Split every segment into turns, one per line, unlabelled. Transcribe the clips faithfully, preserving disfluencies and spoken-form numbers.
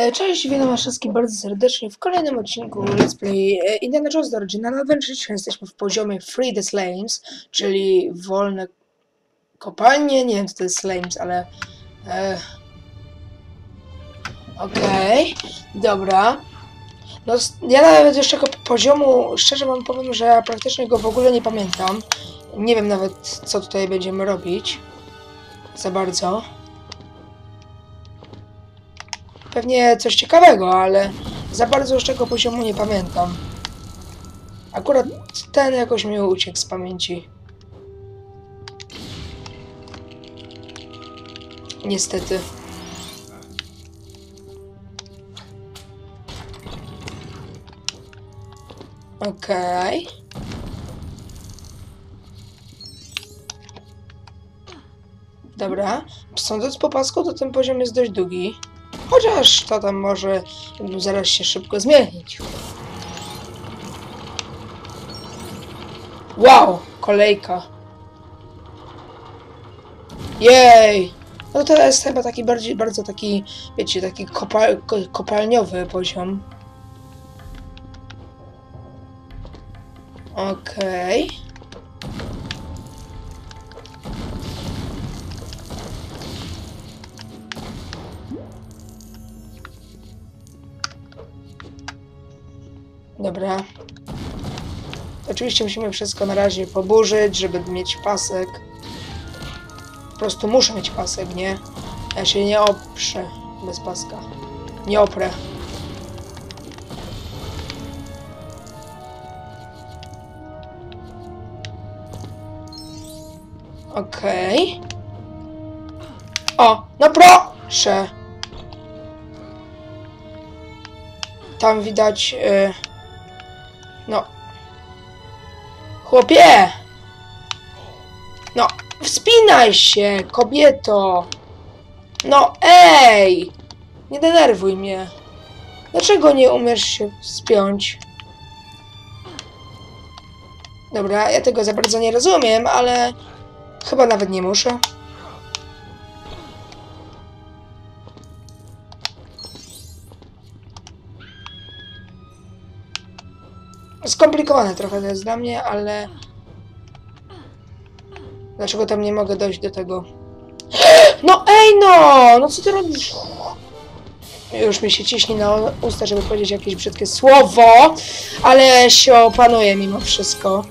Cześć, witam was wszystkich bardzo serdecznie w kolejnym odcinku Let's Play Indiana Jones The Original Adventure. Jesteśmy w poziomie Free the Slaves, czyli wolne kopalnie. Nie wiem, co to jest Slaves, ale... E... Okej, okay. Dobra. No, ja nawet jeszcze tego poziomu, szczerze wam powiem, że ja praktycznie go w ogóle nie pamiętam. Nie wiem nawet, co tutaj będziemy robić. Za bardzo. Pewnie coś ciekawego, ale za bardzo już tego poziomu nie pamiętam. Akurat ten jakoś mi uciekł z pamięci. Niestety. Okej. Okay. Dobra. Sądząc po pasku, to ten poziom jest dość długi. Chociaż to tam może zaraz się szybko zmienić. Wow! Kolejka. Jej! No to jest chyba taki bardziej, bardzo taki, wiecie, taki kopal, kopalniowy poziom. Okej. Okay. Dobra. Oczywiście musimy wszystko na razie poburzyć, żeby mieć pasek. Po prostu muszę mieć pasek, nie? Ja się nie oprę bez paska. Nie oprę. Okej. Okay. O, no proszę! Tam widać... Yy... No. Chłopie! No, wspinaj się, kobieto! No, ej! Nie denerwuj mnie. Dlaczego nie umiesz się wspiąć? Dobra, ja tego za bardzo nie rozumiem, ale... Chyba nawet nie muszę. Skomplikowane trochę to jest dla mnie, ale... Dlaczego tam nie mogę dojść do tego? No ej no! No co ty robisz? Już mi się ciśnie na usta, żeby powiedzieć jakieś brzydkie słowo, ale się opanuje mimo wszystko.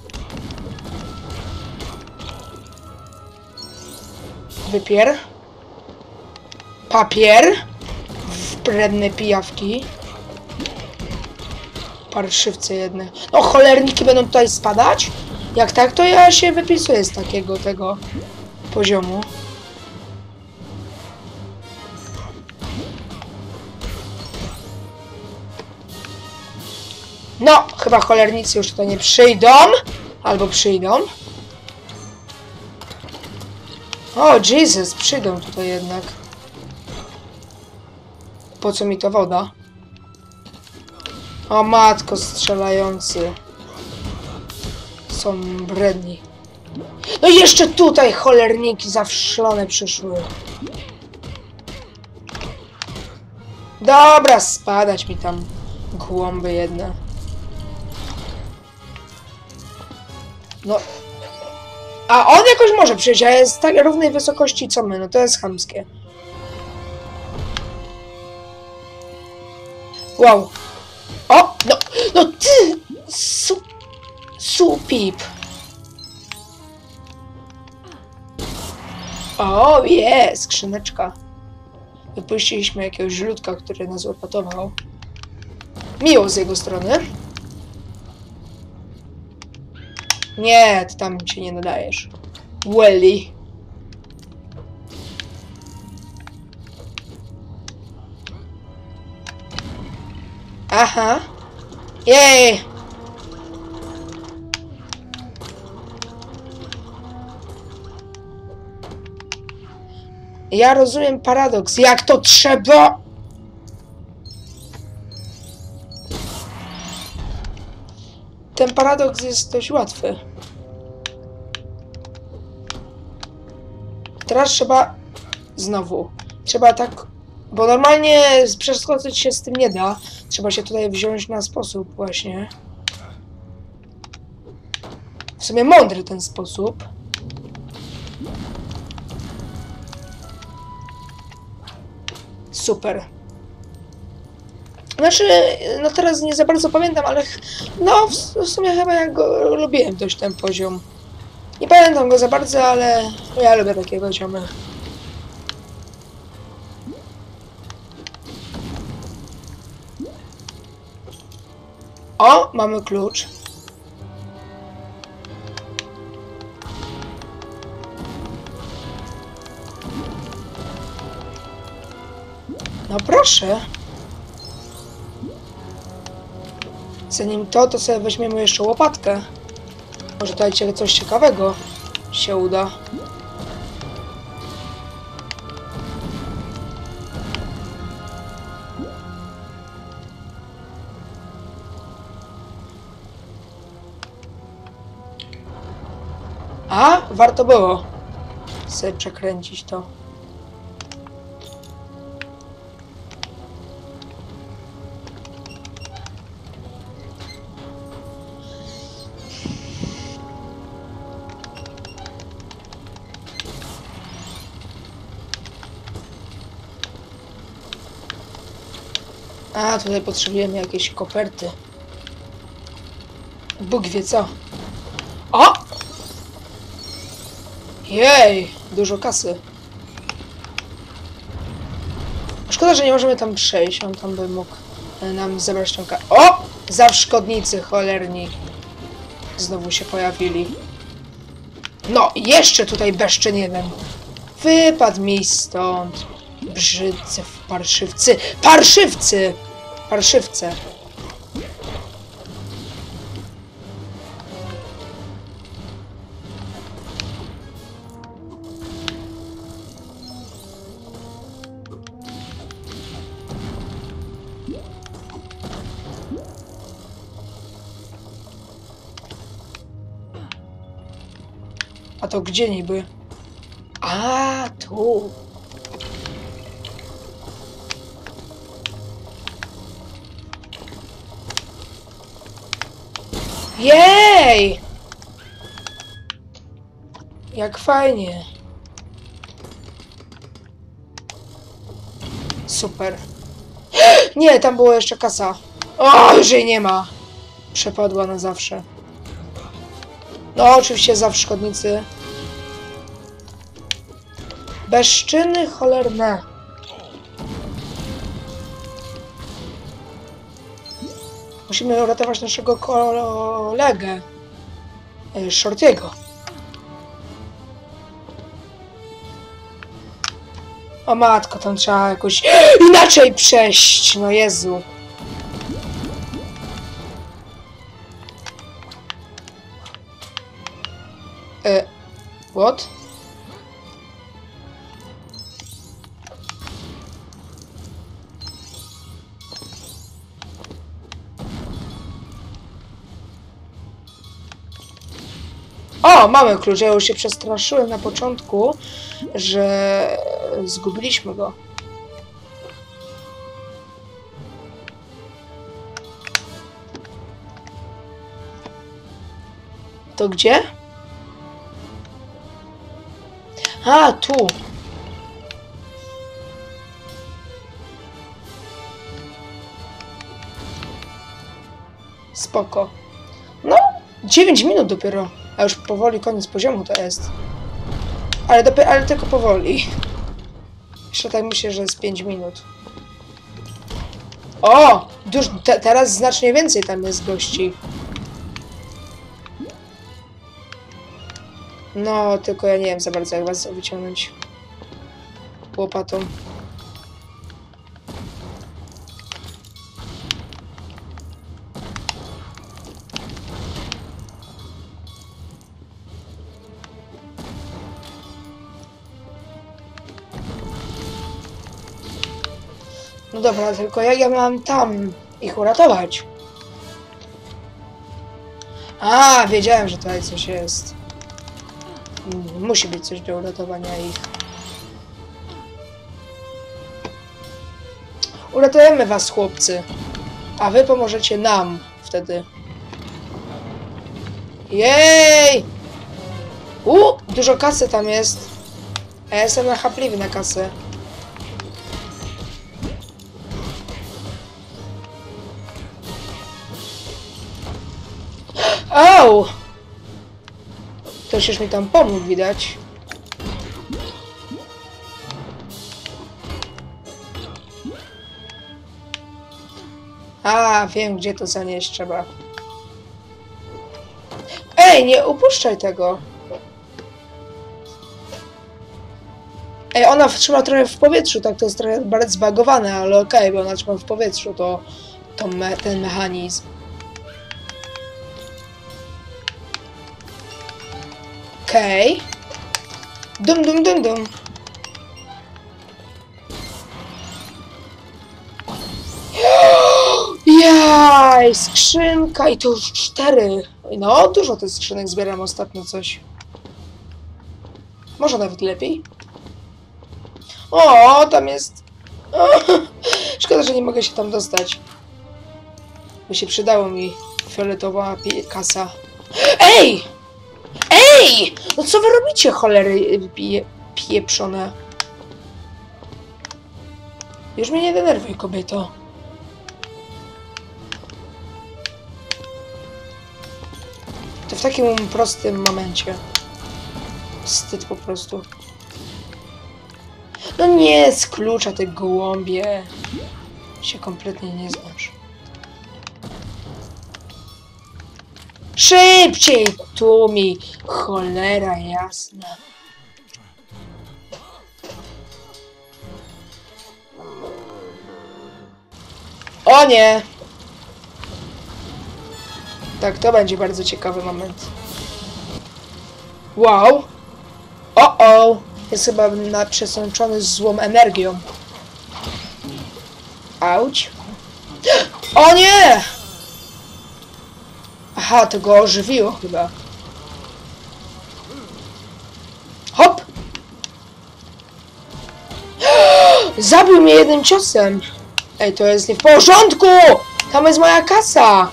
Wypier. Papier. Wredne pijawki. Parszywce jedne. No cholerniki będą tutaj spadać? Jak tak, to ja się wypisuję z takiego tego poziomu. No, chyba cholernicy już tutaj nie przyjdą. Albo przyjdą. O, Jesus, przyjdą tutaj jednak. Po co mi to woda? O matko, strzelający. Są bredni. No i jeszcze tutaj cholerniki zawszlone przyszły. Dobra, spadać mi tam głąby jedne. No. A on jakoś może przyjść, a jest tak równej wysokości co my, no to jest chamskie. Wow. O, no, no ty, su, supip. O, jest, skrzyneczka. Wypuściliśmy jakiegoś żludka, który nas uratował. Miło z jego strony. Nie, ty tam się nie nadajesz. Welly. Aha. Jej! Ja rozumiem paradoks. Jak to trzeba? Ten paradoks jest dość łatwy. Teraz trzeba... Znowu. Trzeba tak Bo normalnie przeskoczyć się z tym nie da. Trzeba się tutaj wziąć na sposób właśnie. W sumie mądry ten sposób. Super. Znaczy, no teraz nie za bardzo pamiętam, ale no w sumie chyba ja go lubiłem dość ten poziom. Nie pamiętam go za bardzo, ale ja lubię takie poziomy. O, mamy klucz. No proszę. Zanim to, to sobie weźmiemy jeszcze łopatkę. Może tutaj coś ciekawego się uda. A, warto było sobie przekręcić to. A, tutaj potrzebujemy jakieś koperty. Bóg wie co. O! Jej, dużo kasy. Szkoda, że nie możemy tam przejść. On tam by mógł nam zebrać tą kasę. O! Zawszkodnicy cholerni. Znowu się pojawili. No, jeszcze tutaj beszczyn jeden. Wypadł mi stąd. Brzydcy, parszywcy. Parszywcy! Parszywce. A to gdzie niby? A, tu. Jej! Jak fajnie. Super. Nie, tam była jeszcze kasa. O, już jej nie ma. Przepadła na zawsze. No, oczywiście zawszkodnicy. Bezczyny cholerne. Musimy uratować naszego kolegę. Shortiego. O matko, tam trzeba jakoś inaczej przejść. No Jezu. E, what? O, mamy klucz. Ja już się przestraszyłem na początku, że zgubiliśmy go. To gdzie? A, tu. Spoko. No, dziewięć minut dopiero. A już powoli koniec poziomu to jest. Ale, dopiero, ale tylko powoli. Jeszcze tak myślę, że jest pięć minut. O! Duż, te, teraz znacznie więcej tam jest gości. No, tylko ja nie wiem za bardzo, jak was wyciągnąć łopatą. No dobra, tylko jak ja mam tam ich uratować? A, wiedziałem, że tutaj coś jest. Musi być coś do uratowania ich. Uratujemy was, chłopcy. A wy pomożecie nam wtedy. Jej! U, dużo kasy tam jest. A ja jestem nachapliwy na kasę. Au! Ktoś już mi tam pomógł, widać. A, wiem, gdzie to zanieść trzeba. Ej, nie upuszczaj tego. Ej, ona trzyma trochę w powietrzu, tak, to jest trochę bardzo zbagowane, ale okej, okay, bo ona trzyma w powietrzu, to, to me, ten mechanizm. Okej. Okay. Dum, dum, dum, dum. Jaj, skrzynka i to już cztery. No, dużo tych skrzynek zbieram ostatnio coś. Może nawet lepiej. O, tam jest... O, szkoda, że nie mogę się tam dostać. By się przydało mi fioletowa kasa. Ej! Ej! No co wy robicie, cholery pie pieprzone? Już mnie nie denerwuj, kobieto. To w takim prostym momencie. Wstyd po prostu. No nie, z klucza te gołąbie. Się kompletnie nie znasz. Szybciej! Tu mi cholera jasna. O nie! Tak, to będzie bardzo ciekawy moment. Wow! O-o! Jest chyba na przesączony z złą energią. Auć! O nie! Aha, to go ożywiło chyba. Hop! Zabił mnie jednym ciosem! Ej, to jest nie w porządku! Tam jest moja kasa!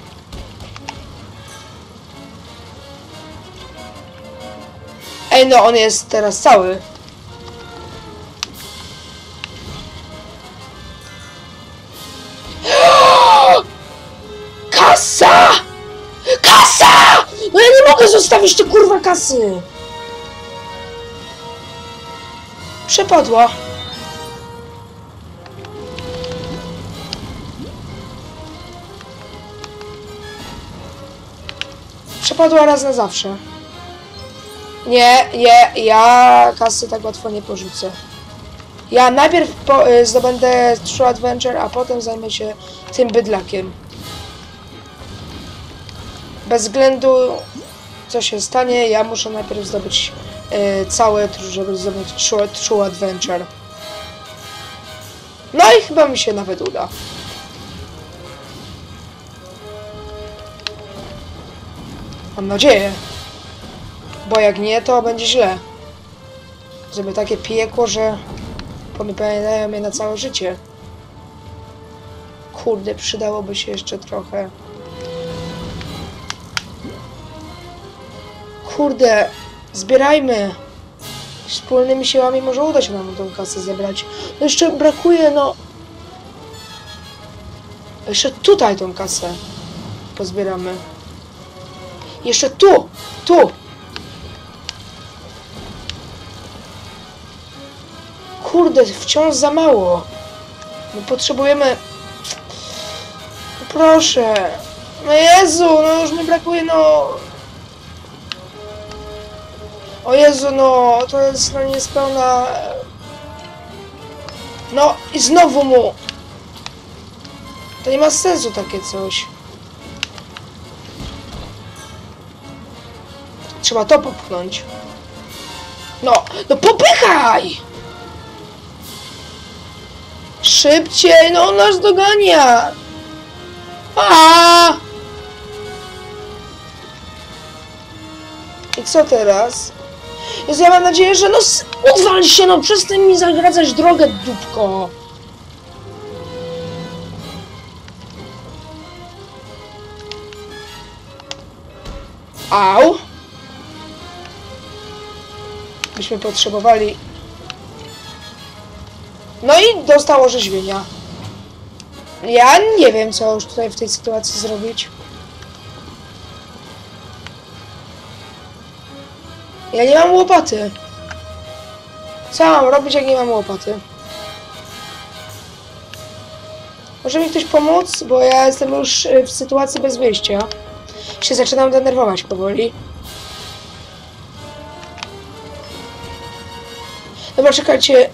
Ej, no on jest teraz cały. Kasa! Kasa! No ja nie mogę zostawić tej kurwa kasy! Przepadła. Przepadła raz na zawsze. Nie, nie, ja kasy tak łatwo nie porzucę. Ja najpierw po, y, zdobędę True Adventure, a potem zajmę się tym bydlakiem. Bez względu co się stanie, ja muszę najpierw zdobyć y, całe, żeby zdobyć True, True Adventure. No i chyba mi się nawet uda. Mam nadzieję. Bo jak nie, to będzie źle. Żeby takie piekło, że pamiętają mnie na całe życie. Kurde, przydałoby się jeszcze trochę. Kurde, zbierajmy. Wspólnymi siłami może uda się nam tą kasę zebrać. No jeszcze brakuje, no... Jeszcze tutaj tą kasę pozbieramy. Jeszcze tu! Tu! Kurde, wciąż za mało. My potrzebujemy... No proszę. No Jezu, no już mi brakuje, no... O Jezu, no, to jest no niespełna... No i znowu mu... To nie ma sensu takie coś. Trzeba to popchnąć. No, no popychaj! Szybciej, no on nas dogania! A! I co teraz? Jezu, ja mam nadzieję, że no odwal się, no przestań mi zagradzać drogę, dupko! Au! Byśmy potrzebowali... No i dostał orzeźwienia. Ja nie wiem, co już tutaj w tej sytuacji zrobić. Ja nie mam łopaty. Co mam robić, jak nie mam łopaty? Może mi ktoś pomóc? Bo ja jestem już w sytuacji bez wyjścia. Się zaczynam denerwować powoli. Dobra, czekajcie.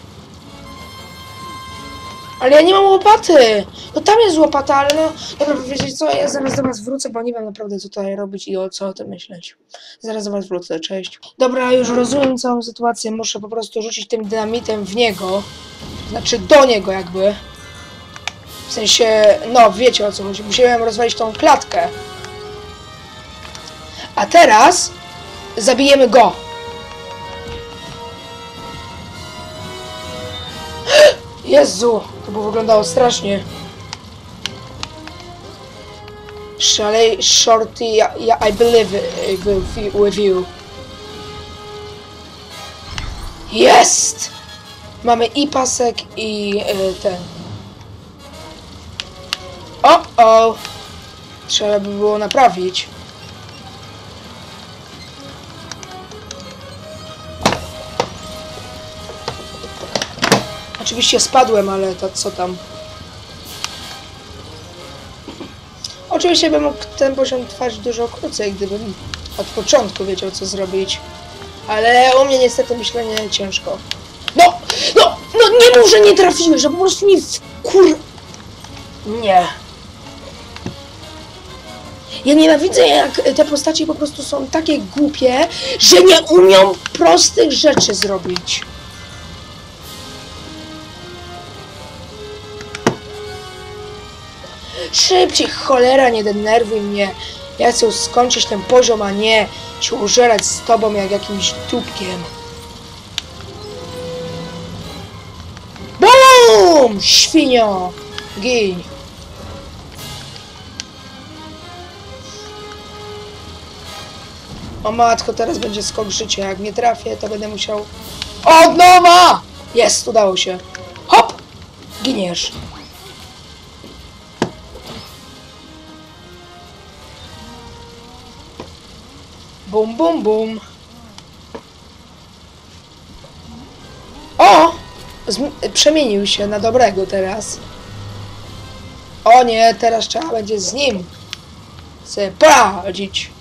Ale ja nie mam łopaty! No tam jest łopata, ale no... Dobra, wiecie co, ja zaraz do was wrócę, bo nie wiem naprawdę co tutaj robić i o co o tym myśleć. Zaraz do was wrócę, cześć. Dobra, już rozumiem całą sytuację, muszę po prostu rzucić tym dynamitem w niego. Znaczy do niego jakby. W sensie, no wiecie o co chodzi, musiałem rozwalić tą klatkę. A teraz zabijemy go. Jezu, to by wyglądało strasznie. Szalej, Shorty, ja, ja, I believe with, with you. Jest! Mamy i pasek, i y, ten. O, o! Trzeba by było naprawić. Oczywiście spadłem, ale to co tam? Oczywiście bym mógł ten poziom trwać dużo krócej, gdybym od początku wiedział, co zrobić. Ale u mnie niestety myślenie ciężko. No! No! No nie mów, że nie trafiłeś, że po prostu mi wkur... Nie. Ja nienawidzę, jak te postacie po prostu są takie głupie, że nie umią prostych rzeczy zrobić. Szybciej, cholera, nie denerwuj mnie. Ja chcę skończyć ten poziom, a nie się użerać z tobą jak jakimś dupkiem. BUM! Świnio! Gin. O matko, teraz będzie skok życia. Jak nie trafię, to będę musiał... Od nowa! Jest, udało się. Hop! Giniesz. Bum, bum, bum. O! Przemienił się na dobrego teraz. O nie, teraz trzeba będzie z nim sobie poradzić.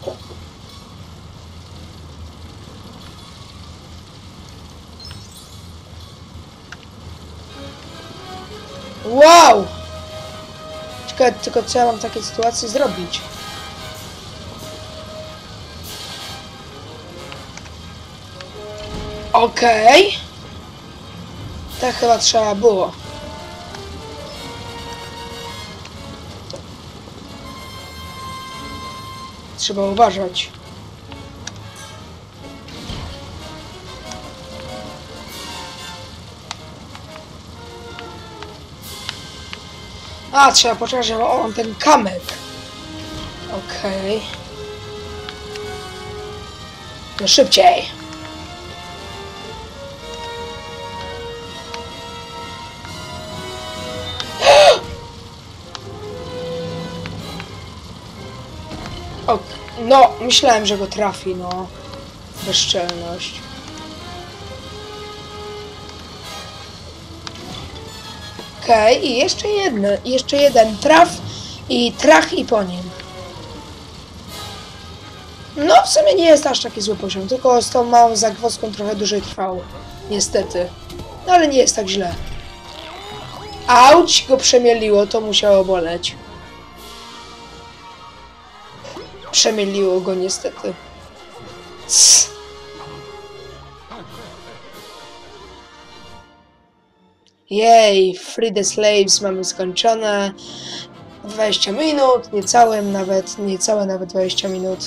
Wow! Ciekawe tylko, co ja mam w takiej sytuacji zrobić. Okej. Okay. Tak chyba trzeba było. Trzeba uważać. A, trzeba poczekać, że on ten kamyk. Okej. Okay. No szybciej. O, no, myślałem, że go trafi, no. Bezczelność. Okej, okay, i jeszcze jeden, jeszcze jeden traf i trach i po nim. No, w sumie nie jest aż taki zły poziom, tylko z tą małą zagwozdką trochę dłużej trwało. Niestety. No, ale nie jest tak źle. Auć, go przemieliło, to musiało boleć. Przemieliło go niestety. Cs. Jej, Free the Slaves mamy skończone. dwadzieścia minut, niecałym nawet, niecałe nawet dwadzieścia minut.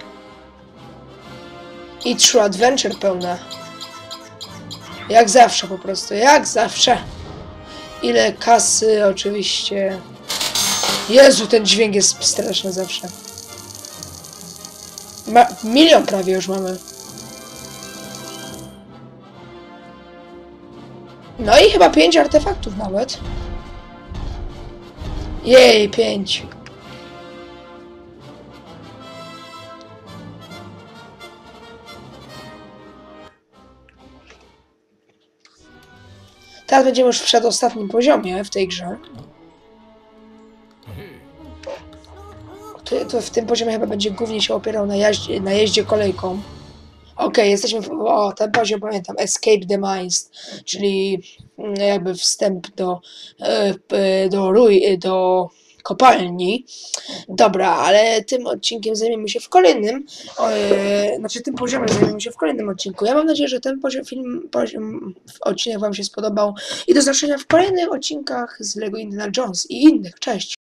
I True Adventure pełne. Jak zawsze po prostu, jak zawsze. Ile kasy, oczywiście. Jezu, ten dźwięk jest straszny zawsze. Ma milion prawie już mamy. No i chyba pięć artefaktów nawet. Jej, pięć. Teraz będziemy już w przedostatnim poziomie w tej grze. To, to w tym poziomie chyba będzie głównie się opierał na, jaździe, na jeździe kolejką. Okej, okay, jesteśmy w... O, ten poziom pamiętam. Escape the Mines, czyli jakby wstęp do, do, do, do kopalni. Dobra, ale tym odcinkiem zajmiemy się w kolejnym. E, znaczy tym poziomem zajmiemy się w kolejnym odcinku. Ja mam nadzieję, że ten poziom, film, poziom, odcinek wam się spodobał. I do zobaczenia w kolejnych odcinkach z Lego Indiana Jones i innych. Cześć!